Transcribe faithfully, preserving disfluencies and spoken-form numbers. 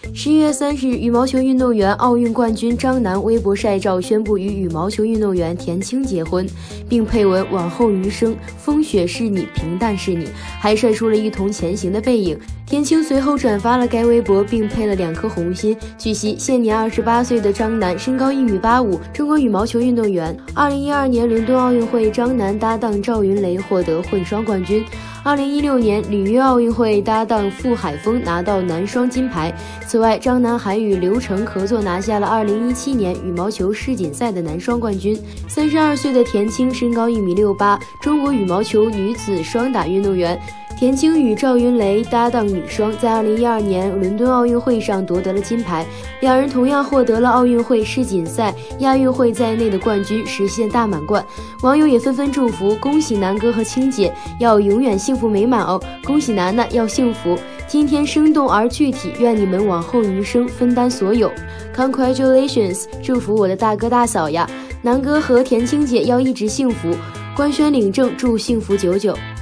十一月三十日，羽毛球运动员、奥运冠军张楠微博晒照宣布与羽毛球运动员田青结婚，并配文“往后余生，风雪是你，平淡是你”，还晒出了一同前行的背影。田青随后转发了该微博，并配了两颗红心。据悉，现年二十八岁的张楠身高一米八五，中国羽毛球运动员。二零一二年伦敦奥运会，张楠搭档赵云雷获得混双冠军。二零一六年里约奥运会，搭档傅海峰拿到男双金牌。此外，张楠还与刘成合作拿下了二零一七年羽毛球世锦赛的男双冠军。三十二岁的田青身高一米六八，中国羽毛球女子双打运动员。田青与赵云雷搭档女双，在二零一二年伦敦奥运会上夺得了金牌，两人同样获得了奥运会、世锦赛、亚运会在内的冠军，实现大满贯。网友也纷纷祝福，恭喜南哥和青姐，要永远幸福美满哦！恭喜楠楠要幸福，今天生动而具体，愿你们往后余生分担所有。Congratulations， 祝福我的大哥大嫂呀！南哥和田青姐要一直幸福，官宣领证，祝幸福久久。